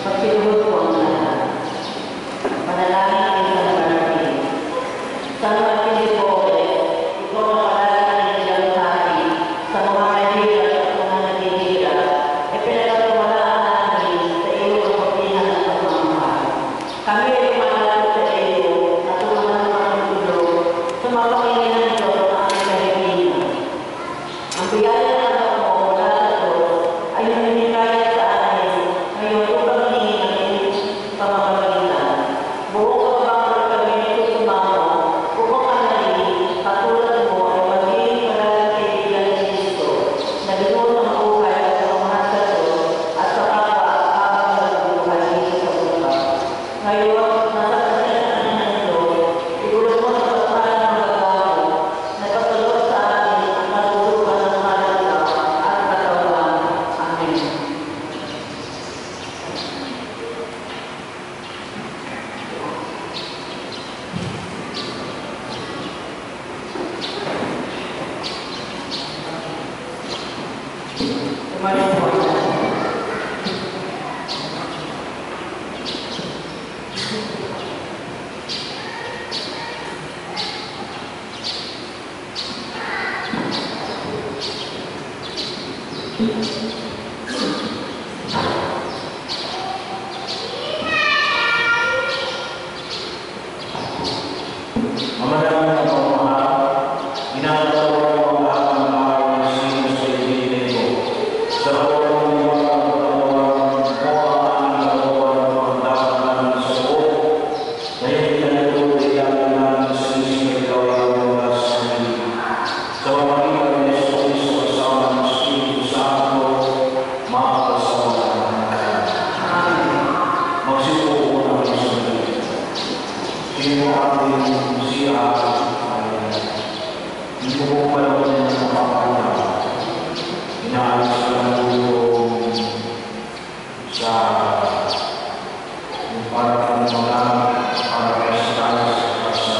Pagsiluhod po ang lahat. Panalangin ng San Martin. San Martin de Porres, ikaw na palagi ng hari sa mga mahirap at mga naghihirap, e pinagkatuwalaan namin sa iyong kapaglihan at pagmamahal. Kami ay lumalapit sa iyo at tulungan ng mga tulog sa mga Panginoon Diyos ng aming kahilingan. Ang biyaya ng anak mo mula sa Diyos ay huminikaya sa amin ngayon upang hingin ang iyong pamamagitan. Buong kabangan kami nito sumama upang analin katulad mo ay magiging parating kaibigan ni Kristo na binuo ng buhay at pamahal sa Diyos at sa kapwa habang nagbubuhay dito sa buhay. Ngayon, nasa kasalanan ng Diyos, igulog mo sa pagmahal ng magagawa na ipatulog sa amin ang matutukan ng halaga at katawan. Amen. Tumaling po ito. Mamadaan ng pamahal, ginagawa mo ang lahat ng araw ng sino sa ibigin ko. Sa kawalan ng mga katawan mo ang aming katawan mo ang dapat namin sa buo. Ngayon pinatuloy namin namin sa isang ikaw ang mga sa amin. Sa pamagitan ng Yesu Cristo kasama ng Espiritu Santo, makakasama namin. Magsipo po namin sa mga. Sino ating siya ay hindi ko pala ng makakita. Inaalis ka ng tulong sa para kang mga para kayo sa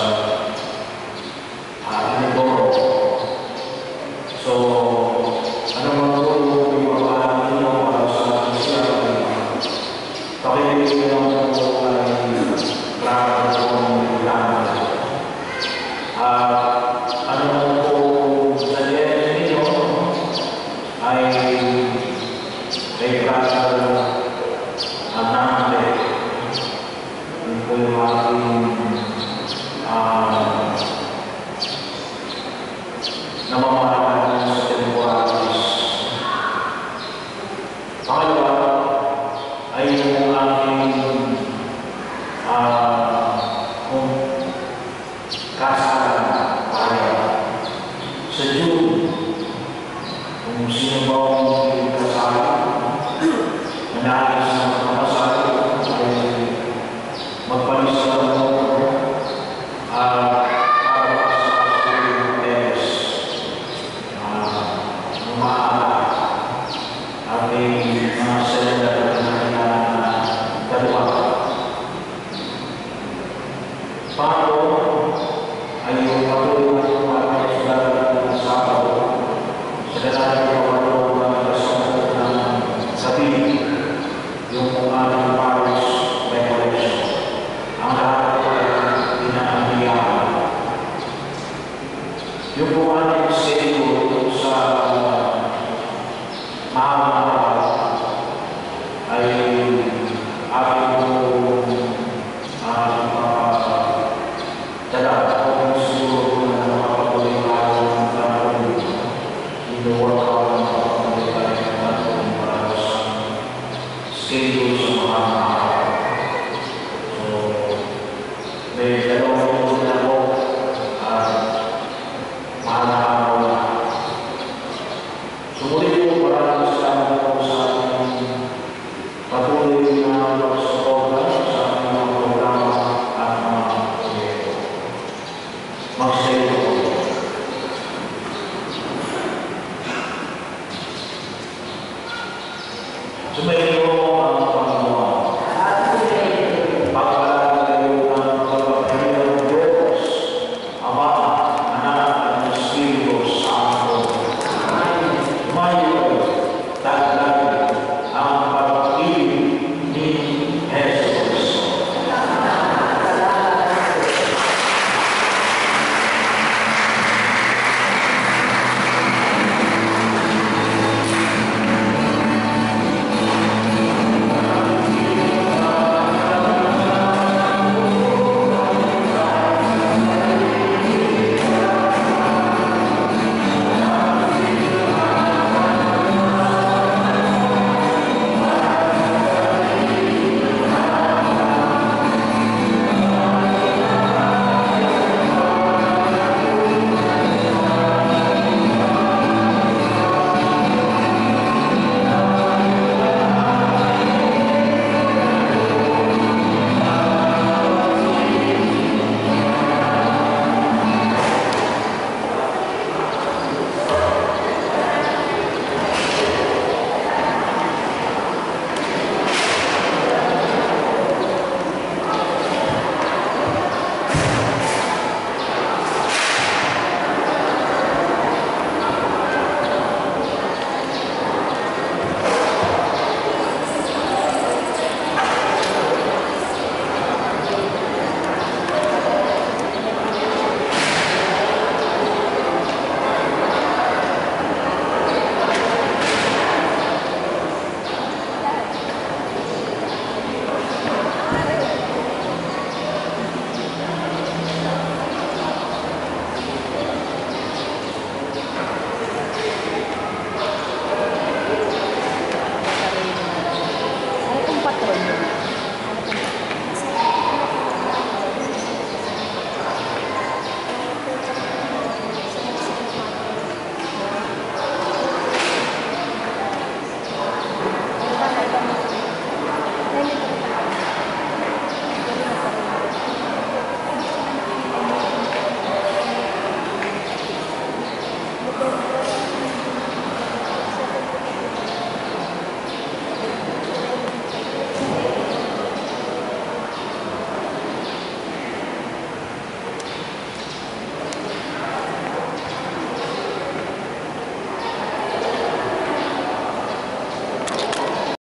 iniboro. So, ano man tulong yung mga ninyo para sa siya ay pakinig ko lang po ay grabe ko ng lahat. Ano man po sa diyan ninyo ay kay Brother Anante. Yun po yung aking namamahal sa temporalis. Pangalawa ay yung aking kasalan sa June. Kung sino ba ang kasalan, manahis na magpapasalan ay magpalis sa mga para sa Teres. Umaala ating mga selendar na dalawa. Pangalawa ay yung patuloy na tumatay sa dalawa ng Sabado sa dalawa ng pawalo ng kasunod ng sabi yung aming Paris Recollection. Ang lahat ay pinangyayari. Yung po aming schedule sa mahal ay aking po dala kung siguro na makapatuloy tayo ng tanong inuwag ka ng makapatuloy tayo ng tanong para sa schedule sa mga araw. So, may dalawang ito na po at mahal na araw na. Sumulit po maraming salamat po sa ating patuloy